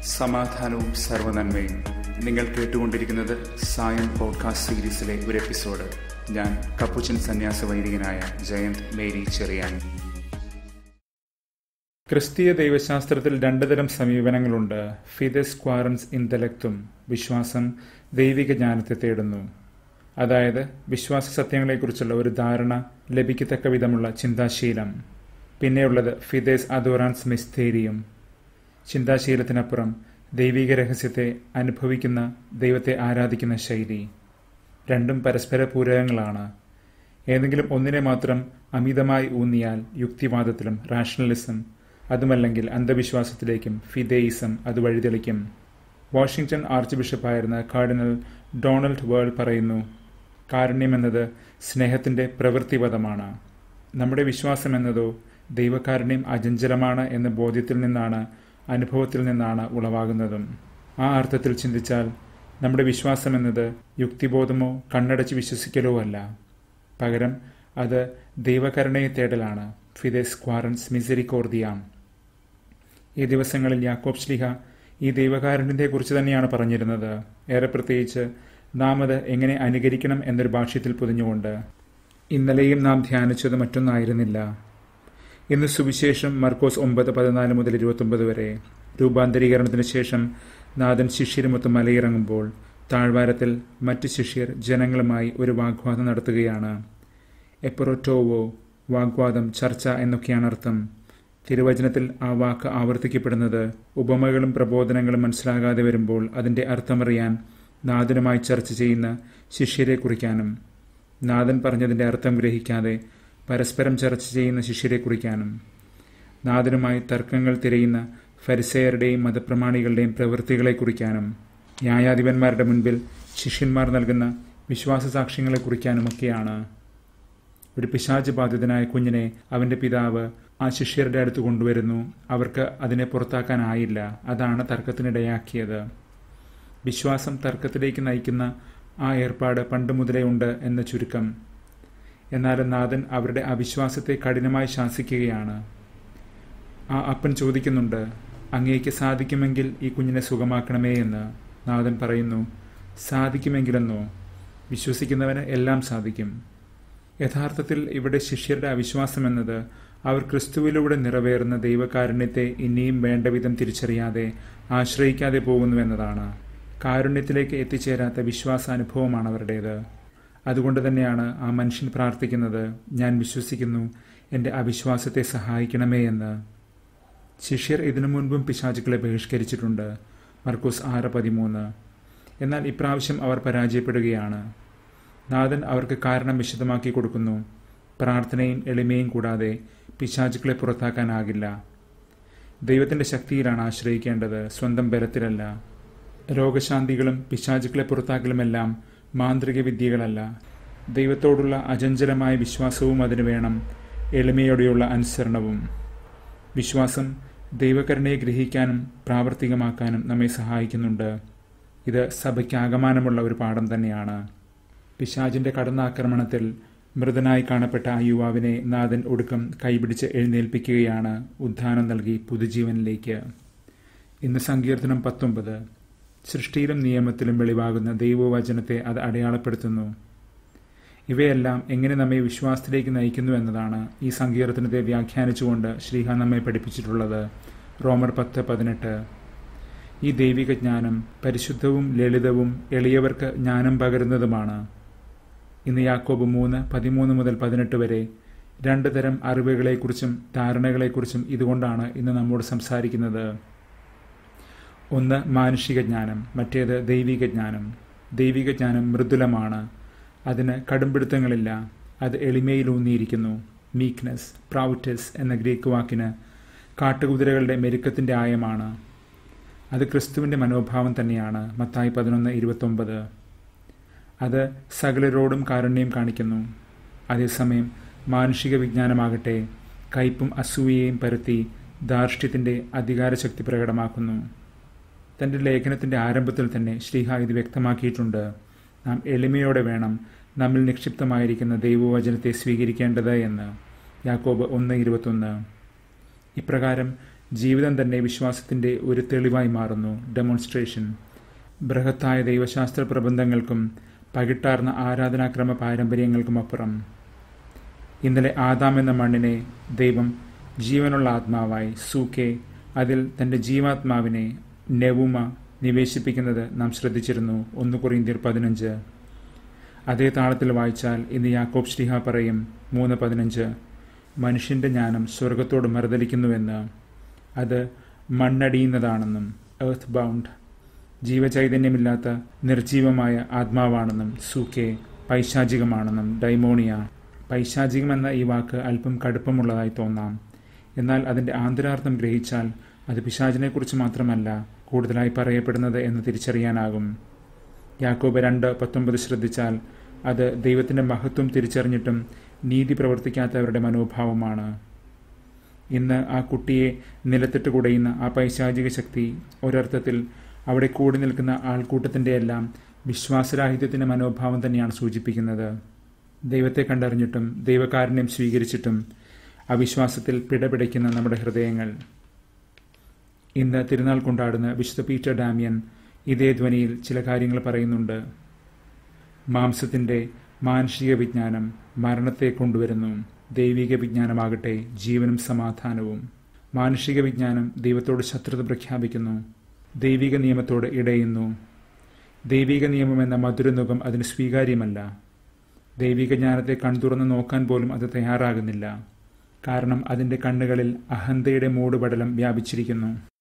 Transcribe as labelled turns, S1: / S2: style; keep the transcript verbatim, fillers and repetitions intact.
S1: സമാധാനവും സർവ്വനന്മയും. നിങ്ങൾ കേട്ടുകൊണ്ടിരിക്കുന്നത് സായം പോഡ്കാസ്റ്റ് സീരീസിലെ ഒരു എപ്പിസോഡ്. ഞാൻ കപ്പുച്ചൻ സന്യാസ വൈദികനായ ജയന്ത് മേരി ചെറിയാൻ. ക്രിസ്തീയ ദൈവശാസ്ത്രത്തിൽ രണ്ടു തരം സമീപനങ്ങളുണ്ട്. ഫിദെസ് ക്വാറൻസ് ഇന്റലക്റ്റും, വിശ്വാസം ദൈവിക ജ്ഞാനത്തെ തേടുന്നു. അതായത് വിശ്വാസ സത്യങ്ങളെക്കുറിച്ചുള്ള ഒരു ധാരണ ലഭിക്കത്തക്ക വിധമുള്ള ചിന്താശീലം. പിന്നെയുള്ളത് ഫിദെസ് അദോറാൻസ് മിസ്റ്റേരിയം, ചിന്താശീലത്തിനപ്പുറം ദൈവിക രഹസ്യത്തെ അനുഭവിക്കുന്ന, ദൈവത്തെ ആരാധിക്കുന്ന ശൈലി. രണ്ടും പരസ്പര പൂരകങ്ങളാണ്. ഏതെങ്കിലും ഒന്നിനെ മാത്രം അമിതമായി ഊന്നിയാൽ യുക്തിവാദത്തിലും റാഷണലിസം, അതുമല്ലെങ്കിൽ അന്ധവിശ്വാസത്തിലേക്കും ഫിദെയിസം അത് വഴിതെളിക്കും. വാഷിംഗ്ടൺ ആർച്ച് ബിഷപ്പായിരുന്ന കാർഡിനൽ ഡൊണാൾഡ് വേൾഡ് പറയുന്നു, കാരുണ്യമെന്നത് സ്നേഹത്തിൻ്റെ പ്രവൃത്തിപദമാണ്. നമ്മുടെ വിശ്വാസം എന്നതോ ദൈവകാരുണ്യം അചഞ്ചലമാണ് എന്ന ബോധ്യത്തിൽ നിന്നാണ്, അനുഭവത്തിൽ നിന്നാണ് ഉളവാകുന്നതും. ആ അർത്ഥത്തിൽ ചിന്തിച്ചാൽ നമ്മുടെ വിശ്വാസം എന്നത് യുക്തിബോധമോ കണ്ണടച്ച് വിശ്വസിക്കലോ അല്ല. പകരം അത് ദൈവകരുണയെ തേടലാണ്. ഫിദെസ് ക്വാറൻസ് മിസെരിക്കോർദിയാം. ഈ ദിവസങ്ങളിൽ യാക്കോബ് ശ്ലീഹ ഈ ദൈവകാരുണ്യത്തെക്കുറിച്ച് തന്നെയാണ് പറഞ്ഞിരുന്നത്. ഏറെ പ്രത്യേകിച്ച് നാം അത് എങ്ങനെ അനുകരിക്കണം എന്നൊരു ഭാഷ്യത്തിൽ പൊതിഞ്ഞുകൊണ്ട്. ഇന്നലെയും നാം ധ്യാനിച്ചത് മറ്റൊന്നായിരുന്നില്ല. ഇന്ന് സുവിശേഷം മർക്കോസ് ഒമ്പത് പതിനാല് മുതൽ ഇരുപത്തൊമ്പത് വരെ. രൂപാന്തരീകരണത്തിന് ശേഷം നാഥൻ ശിഷ്യരുമൊത്ത് മലയിറങ്ങുമ്പോൾ താഴ്വാരത്തിൽ മറ്റ് ശിഷ്യർ ജനങ്ങളുമായി ഒരു വാഗ്വാദം നടത്തുകയാണ്. എപ്പറോറ്റോവോ, വാഗ്വാദം, ചർച്ച എന്നൊക്കെയാണ് അർത്ഥം. തിരുവചനത്തിൽ ആ വാക്ക് ആവർത്തിക്കപ്പെടുന്നത് ഉപമകളും പ്രബോധനങ്ങളും മനസ്സിലാകാതെ വരുമ്പോൾ അതിൻ്റെ അർത്ഥമറിയാൻ നാഥനുമായി ചർച്ച ചെയ്യുന്ന ശിഷ്യരെ കുറിക്കാനും, നാഥൻ പറഞ്ഞതിൻ്റെ അർത്ഥം ഗ്രഹിക്കാതെ പരസ്പരം ചർച്ച ചെയ്യുന്ന ശിഷ്യരെ കുറിക്കാനും, നാഥനുമായി തർക്കങ്ങൾ തിരയുന്ന ഫരിസേയരുടെയും മതപ്രമാണികളുടെയും പ്രവൃത്തികളെ കുറിക്കാനും, ന്യായാധിപന്മാരുടെ മുൻപിൽ ശിഷ്യന്മാർ നൽകുന്ന വിശ്വാസ സാക്ഷ്യങ്ങളെ കുറിക്കാനുമൊക്കെയാണ്. ഒരു പിശാച് ബാധിതനായ കുഞ്ഞിനെ അവൻ്റെ പിതാവ് ആ ശിഷ്യരുടെ അടുത്ത് കൊണ്ടുവരുന്നു. അവർക്ക് അതിനെ പുറത്താക്കാനായില്ല. അതാണ് തർക്കത്തിനിടയാക്കിയത്. വിശ്വാസം തർക്കത്തിലേക്ക് നയിക്കുന്ന ആ ഏർപ്പാട് പണ്ട് മുതലേ ഉണ്ട് എന്ന ചുരുക്കം. എന്നാലും നാഥൻ അവരുടെ അവിശ്വാസത്തെ കഠിനമായി ശാസിക്കുകയാണ്. ആ അപ്പൻ ചോദിക്കുന്നുണ്ട്, അങ്ങേക്ക് സാധിക്കുമെങ്കിൽ ഈ കുഞ്ഞിനെ സുഖമാക്കണമേ എന്ന്. നാഥൻ പറയുന്നു, സാധിക്കുമെങ്കിലെന്നോ? വിശ്വസിക്കുന്നവന് എല്ലാം സാധിക്കും. യഥാർത്ഥത്തിൽ ഇവിടെ ശിഷ്യരുടെ അവിശ്വാസം എന്നത് അവർ ക്രിസ്തുവിലൂടെ നിറവേറുന്ന ദൈവകാരുണ്യത്തെ ഇനിയും വേണ്ടവിധം തിരിച്ചറിയാതെ ആശ്രയിക്കാതെ പോകുന്നുവെന്നതാണ്. കാരുണ്യത്തിലേക്ക് എത്തിച്ചേരാത്ത വിശ്വാസാനുഭവമാണ് അവരുടേത്. അതുകൊണ്ട് തന്നെയാണ് ആ മനുഷ്യൻ പ്രാർത്ഥിക്കുന്നത്, ഞാൻ വിശ്വസിക്കുന്നു, എൻ്റെ അവിശ്വാസത്തെ സഹായിക്കണമേ എന്ന്. ശിഷ്യർ ഇതിനു മുൻപും പിശാചുക്കളെ ബഹിഷ്കരിച്ചിട്ടുണ്ട്. മർക്കോസ് ആറ് പതിമൂന്ന്. എന്നാൽ ഇപ്രാവശ്യം അവർ പരാജയപ്പെടുകയാണ്. നാഥൻ അവർക്ക് കാരണം വിശദമാക്കി കൊടുക്കുന്നു. പ്രാർത്ഥനയും എളിമയും കൂടാതെ പിശാചുക്കളെ പുറത്താക്കാനാകില്ല. ദൈവത്തിൻ്റെ ശക്തിയിലാണ് ആശ്രയിക്കേണ്ടത്, സ്വന്തം ബലത്തിലല്ല. രോഗശാന്തികളും പിശാചുക്കളെ പുറത്താക്കലുമെല്ലാം മാന്ത്രിക വിദ്യകളല്ല. ദൈവത്തോടുള്ള അചഞ്ചലമായ വിശ്വാസവും അതിനു വേണം, എളിമയോടെയുള്ള അനുസരണവും. വിശ്വാസം ദൈവകരുണയെ ഗ്രഹിക്കാനും പ്രാവർത്തികമാക്കാനും നമ്മെ സഹായിക്കുന്നുണ്ട്. ഇത് സഭയ്ക്ക് ആകമാനമുള്ള ഒരു പാഠം തന്നെയാണ്. പിശാചിൻ്റെ കടന്നാക്രമണത്തിൽ മൃതനായി കാണപ്പെട്ട ആ യുവാവിനെ നാഥൻ ഒടുക്കം കൈപിടിച്ച് എഴുന്നേൽപ്പിക്കുകയാണ്, ഉദ്ധാനം നൽകി പുതുജീവനിലേക്ക്. ഇന്ന് സങ്കീർത്തനം പത്തൊമ്പത്. സൃഷ്ടിയിലും നിയമത്തിലും വെളിവാകുന്ന ദൈവവചനത്തെ അത് അടയാളപ്പെടുത്തുന്നു. ഇവയെല്ലാം എങ്ങനെ നമ്മെ വിശ്വാസത്തിലേക്ക് നയിക്കുന്നു എന്നതാണ് ഈ സങ്കീർത്തനത്തെ വ്യാഖ്യാനിച്ചുകൊണ്ട് ശ്ലീഹ നമ്മെ പഠിപ്പിച്ചിട്ടുള്ളത്. റോമർ പത്ത് പതിനെട്ട്. ഈ ദൈവിക ജ്ഞാനം പരിശുദ്ധവും ലളിതവും എളിയവർക്ക് ജ്ഞാനം പകരുന്നതുമാണ്. ഇന്ന് യാക്കോബ് മൂന്ന് പതിമൂന്ന് മുതൽ പതിനെട്ട് വരെ രണ്ട് തരം അറിവുകളെക്കുറിച്ചും ധാരണകളെക്കുറിച്ചും ഇതുകൊണ്ടാണ് ഇന്ന് നമ്മോട് സംസാരിക്കുന്നത്. ഒന്ന് മാനുഷിക ജ്ഞാനം, മറ്റേത് ദൈവിക ജ്ഞാനം. ദൈവിക ജ്ഞാനം മൃദുലമാണ്, അതിന് കടുംപിടുത്തങ്ങളില്ല, അത് എളിമയിലൂന്നിയിരിക്കുന്നു. മീക്നെസ്, പ്രൗറ്റസ് എന്ന ഗ്രീക്ക് വാക്കിന് കാട്ടുകുതിരകളുടെ മെരുക്കത്തിൻ്റെ ആയമാണ്. അത് ക്രിസ്തുവിൻ്റെ മനോഭാവം തന്നെയാണ്. മത്തായി പതിനൊന്ന് ഇരുപത്തൊമ്പത്. അത് സകലരോടും കാരുണ്യം കാണിക്കുന്നു. അതേസമയം മാനുഷിക വിജ്ഞാനമാകട്ടെ കയ്പും അസൂയയും പരത്തി ധാർഷ്ട്യത്തിൻ്റെ അധികാരശക്തി പ്രകടമാക്കുന്നു. തൻ്റെ ലേഖനത്തിൻ്റെ ആരംഭത്തിൽ തന്നെ ശ്ലീഹ ഇത് വ്യക്തമാക്കിയിട്ടുണ്ട്. നാം എളിമയോടെ വേണം നമ്മിൽ നിക്ഷിപ്തമായിരിക്കുന്ന ദൈവവചനത്തെ സ്വീകരിക്കേണ്ടത് എന്ന്. യാക്കോബ് ഒന്ന് ഇരുപത്തൊന്ന്. ഇപ്രകാരം ജീവിതം തന്നെ വിശ്വാസത്തിൻ്റെ ഒരു തെളിവായി മാറുന്നു, ഡെമോൺസ്ട്രേഷൻ. ബൃഹത്തായ ദൈവശാസ്ത്ര പ്രബന്ധങ്ങൾക്കും പകിട്ടാർന്ന ആരാധനാക്രമ പാരമ്പര്യങ്ങൾക്കുമപ്പുറം ഇന്നലെ ആദാം എന്ന മണ്ണിനെ ദൈവം ജീവനുള്ള ആത്മാവായി സൂക്കെ, അതിൽ തൻ്റെ ജീവാത്മാവിനെ നെവുമ നിവേശിപ്പിക്കുന്നത് നാം ശ്രദ്ധിച്ചിരുന്നു. ഒന്ന് കൊറിന്ത്യർ പതിനഞ്ച്. അതേ താളത്തിൽ വായിച്ചാൽ ഇന്ന് യാക്കോബ് ശ്ലീഹ പറയും മൂന്ന് പതിനഞ്ച്, മനുഷ്യൻ്റെ ജ്ഞാനം സ്വർഗത്തോട് മറുതലിക്കുന്നുവെന്ന്. അത് മണ്ണടിയുന്നതാണെന്നും, എർത്ത് ബൗണ്ട്, ജീവചൈതന്യമില്ലാത്ത നിർജീവമായ ആത്മാവാണെന്നും, സൂക്കെ പൈശാചികമാണെന്നും, ഡൈമോണിയ. പൈശാചികമെന്ന ഈ വാക്ക് അല്പം കടുപ്പമുള്ളതായി തോന്നാം. എന്നാൽ അതിൻ്റെ ആന്തരാർത്ഥം ഗ്രഹിച്ചാൽ അത് പിശാചിനെക്കുറിച്ച് മാത്രമല്ല കൂടുതലായി പറയപ്പെടുന്നത് എന്ന് തിരിച്ചറിയാനാകും. യാക്കോബ് രണ്ട് പത്തൊമ്പത് ശ്രദ്ധിച്ചാൽ അത് ദൈവത്തിൻ്റെ മഹത്വം തിരിച്ചറിഞ്ഞിട്ടും നീതി പ്രവർത്തിക്കാത്തവരുടെ മനോഭാവമാണ്. ഇന്ന് ആ കുട്ടിയെ നിലത്തിട്ട് കുടയുന്ന ആ പൈശാചിക ശക്തി ഒരർത്ഥത്തിൽ അവിടെ കൂടി നിൽക്കുന്ന ആൾക്കൂട്ടത്തിൻ്റെ എല്ലാം വിശ്വാസരാഹിത്യത്തിൻ്റെ മനോഭാവം തന്നെയാണ് സൂചിപ്പിക്കുന്നത്. ദൈവത്തെ കണ്ടറിഞ്ഞിട്ടും ദൈവകാരുണ്യം സ്വീകരിച്ചിട്ടും അവിശ്വാസത്തിൽ പിടപിടയ്ക്കുന്ന നമ്മുടെ ഹൃദയങ്ങൾ. ഇന്ന് തിരുനാൾ കൊണ്ടാടുന്ന വിശുദ്ധ പീറ്റർ ഡാമിയൻ ഇതേ ധ്വനിയിൽ ചില കാര്യങ്ങൾ പറയുന്നുണ്ട്. മാംസത്തിൻ്റെ മാനുഷിക വിജ്ഞാനം മരണത്തെ കൊണ്ടുവരുന്നു, ദൈവിക വിജ്ഞാനമാകട്ടെ ജീവനും സമാധാനവും. മാനുഷിക വിജ്ഞാനം ദൈവത്തോട് ശത്രുത പ്രഖ്യാപിക്കുന്നു, ദൈവിക നിയമത്തോട് ഇടയുന്നു. ദൈവിക നിയമമെന്ന മധുരനുഖം അതിന് സ്വീകാര്യമല്ല. ദൈവിക ജ്ഞാനത്തെ കൺതുറന്ന് നോക്കാൻ പോലും അത് തയ്യാറാകുന്നില്ല. കാരണം അതിൻ്റെ കണ്ണുകളിൽ അഹന്തയുടെ മൂടുപടലം വ്യാപിച്ചിരിക്കുന്നു.